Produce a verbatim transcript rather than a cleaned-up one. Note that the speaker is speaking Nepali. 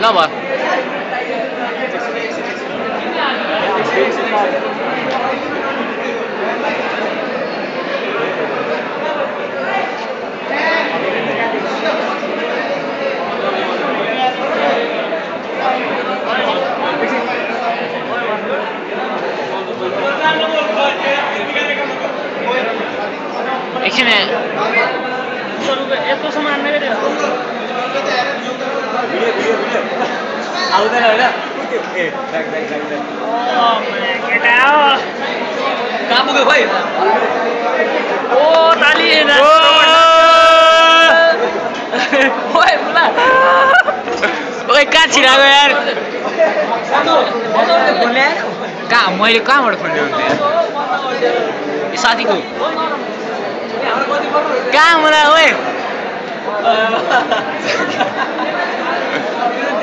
भयो एकछिन यस्तो सामान नै आउँदैन होइन ए केटा हो कहाँ पुग्यो खोइ ओ ताली ओए बुला ओए कहाँ छिराको यार कहाँ मैले कहाँबाट फोन ल्याउनु यार ए साथीको कहाँ मलाई ओए